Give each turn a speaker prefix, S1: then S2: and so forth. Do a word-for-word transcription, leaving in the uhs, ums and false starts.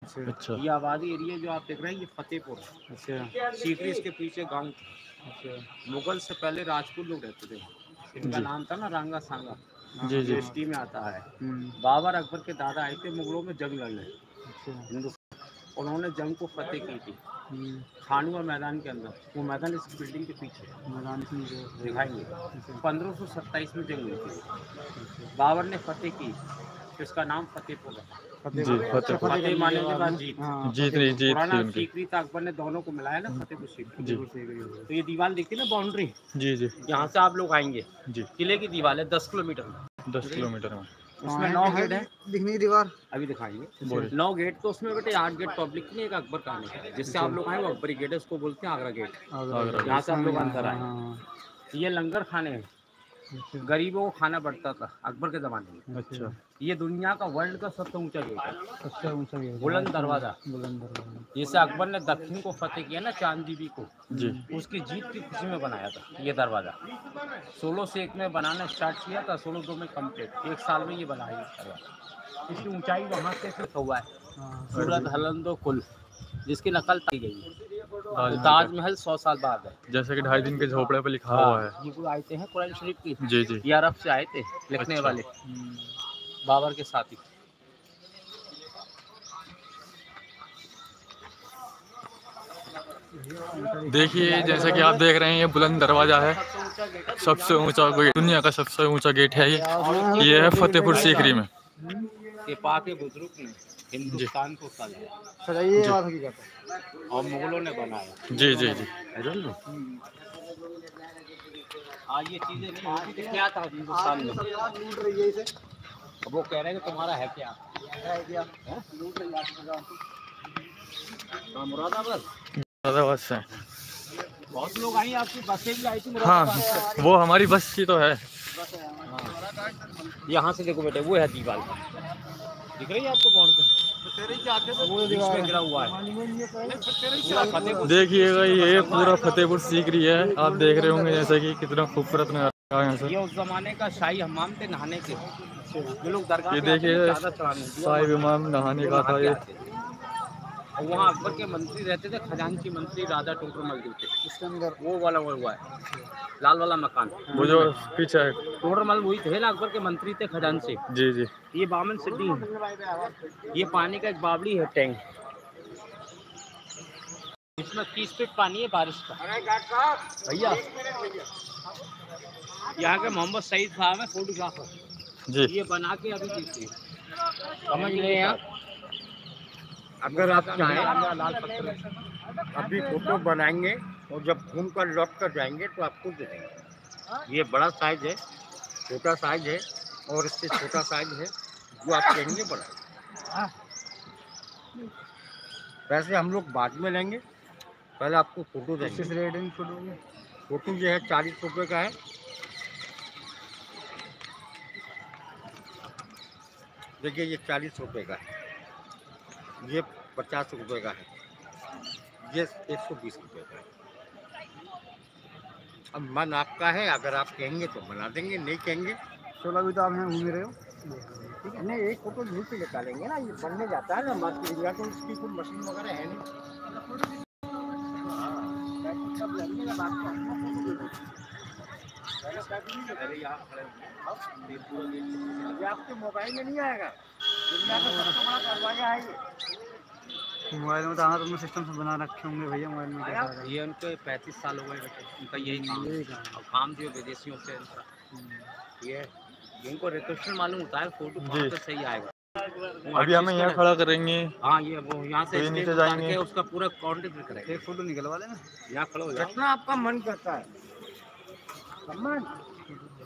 S1: अच्छा।
S2: ये आबादी एरिया जो आप देख रहे हैं ये फतेहपुर है।
S1: अच्छा।
S2: सीकरी इसके पीछे गांव।
S1: अच्छा।
S2: मुगल से पहले राजपूत लोग रहते थे। इनका नाम था ना रांगा सांगा,
S1: जी जी।
S2: हिस्ट्री में आता है। बाबर अकबर के दादा आए थे मुगलों में जंग लड़ने हिंदुस्तान, उन्होंने जंग को फतेह की थी खानुआ मैदान के अंदर। वो मैदान इस बिल्डिंग के पीछे मैदान दिखाएंगे। पंद्रह सौ सत्ताईस में जंग हुई थी, बाबर ने फतेह की, तो इसका नाम फतेहपुर है।
S1: जी, फतेहपुर।
S2: फतेह माने के बाद जीत।
S1: जीत नहीं जीत
S2: पुराना
S1: थी उनकी।
S2: सीकरी था, अकबर ने दोनों को मिलाया ना, फतेहपुर सीकरी।
S1: जी।
S2: तो ये दीवार दिखती है ना बाउंड्री,
S1: जी जी।
S2: यहाँ से आप लोग आएंगे,
S1: जी।
S2: किले की दीवार है दस किलोमीटर में।
S1: दस किलोमीटर में
S2: उसमें नौ गेट है
S3: दिखने की दीवार
S2: अभी दिखाएंगे।
S1: बोलिए।
S2: नौ गेट, तो उसमें बेटे आठ गेट पब्लिक की, एक अकबर का आने का है। जिससे आप लोग आए वो अकबरी गेट है, उसको बोलते हैं आगरा गेट।
S1: आगरा।
S2: यहाँ से आप लोग अंदर आए। ये लंगर खाने हैं, गरीबों को खाना बढ़ता था अकबर के ज़माने में।
S1: अच्छा।
S2: ये दुनिया का वर्ल्ड का सबसे ऊंचा गेट है,
S3: सबसे ऊंचा गेट,
S2: बुलंद दरवाजा।
S3: बुलंद दरवाजा।
S2: जैसे अकबर ने दक्षिण को फतेह किया ना, चांद बीबी को,
S1: जी।
S2: उसकी जीत की खुशी में बनाया था ये दरवाजा। सोलह से एक में बनाना स्टार्ट किया था, सोलह दो में कम्प्लीट, एक साल में ये बनाया दरवाजा। इसकी ऊंचाई वहाँ से फिर हुआ है सूरत हलंदो कुल, जिसकी नकल की गई है। ताजमहल सौ साल बाद है,
S1: जैसे कि ढाई दिन के झोपड़े पे लिखा हुआ है।
S2: ये आए थे हैं कुरान शरीफ की।
S1: जी जी।
S2: ये अरब से आए थे लिखने
S1: अच्छा।
S2: वाले, बाबर के साथी।
S1: देखिए जैसे कि आप देख रहे हैं ये बुलंद दरवाजा है, सबसे ऊंचा दुनिया का सबसे ऊंचा गेट है ये। ये है फतेहपुर सीकरी में।
S2: ये पाक बुजुर्ग ने हिंदुस्तान को सजाया और मुगलों ने बनाया।
S1: जी जी जी।
S2: आज ये चीजें नहीं होती तो क्या था हिंदुस्तान में। अब वो कह रहे हैं कि तुम्हारा है क्या, है क्या? मुरादाबाद
S1: मुरादाबाद से
S2: बहुत लोग आई, आपकी बसें भी आई थी।
S1: हाँ, वो हमारी बस की तो है।
S2: यहाँ से देखो बेटे, वो है दीवार दिख रही है आपको कौन सा, वो गिरा हुआ है।
S1: देखिएगा ये पूरा फतेहपुर सीकरी है, आप देख रहे होंगे जैसे कि कितना खूबसूरत नजारा है यहाँ से।
S2: ये उस जमाने का शाही हमाम थे नहाने के, जो लोग दरगाह
S1: ये देखिए शाही इमाम नहाने का था ये।
S2: और वहाँ अकबर के मंत्री रहते थे, खजांची मंत्री राजा टोडरमल जो थे, इसके अंदर वो वाला वो हुआ है लाल वाला मकान,
S1: वो जो पीछे है
S2: टोडरमल वही थे ना, अकबर के मंत्री थे खजांची। जी
S1: जी।
S2: ये बामन सिद्धि है, ये पानी का एक बावड़ी है टैंक, इसमें तीस फीट पानी है बारिश का। भैया यहाँ के मोहम्मद सईद साहब है फोटोग्राफर
S1: जी।
S2: ये बना के अभी देखते हैं, समझ रहे हैं आप। अगर आप चाहें लाल पत्थर अभी फोटो बनाएंगे और जब घूम कर लौट कर जाएंगे तो आपको दे देंगे। ये बड़ा साइज है, छोटा साइज है और इससे छोटा साइज है, जो आप कहेंगे बड़ा। वैसे हम लोग बाद में लेंगे, पहले आपको फोटो देंगे। फोटो जो है चालीस रुपये का है। देखिए ये चालीस रुपये का है, ये पचास रुपये का है, ये एक सौ बीस रुपये का है। अब मन आपका है, अगर आप कहेंगे तो बना देंगे, नहीं कहेंगे
S3: सोलह भी तो आप यहाँ घूम रहे हो।
S2: ठीक है, नहीं एक फोटो झूठ से निकालेंगे ना, ये बनने जाता है ना बात कीजिएगा, तो उसकी कोई मशीन वगैरह है नहीं। आपके मोबाइल में नहीं आएगा, दुनिया का सबसे बड़ा दरवाजा है ये।
S3: मोबाइल में तो हाँ तुमने सिस्टम से बना रखे होंगे भैया मोबाइल में क्या।
S2: ये उनके पैंतीस साल हो गए बेटे, उनका यही काम है और काम जो विदेशियों से इनका ये इनको रिक्वेस्ट मालूम होता है फोटो कौन सा सही आएगा।
S1: अभी हमें यहाँ खड़ा करेंगे।
S2: हाँ ये वो यहाँ से
S1: तो नीचे जाएंगे,
S2: उसका पूरा काउंटर करेंगे,
S3: एक फोटो निकलवा लेना,
S2: यहाँ खड़ा हो जाओ, जितना आपका मन करता है।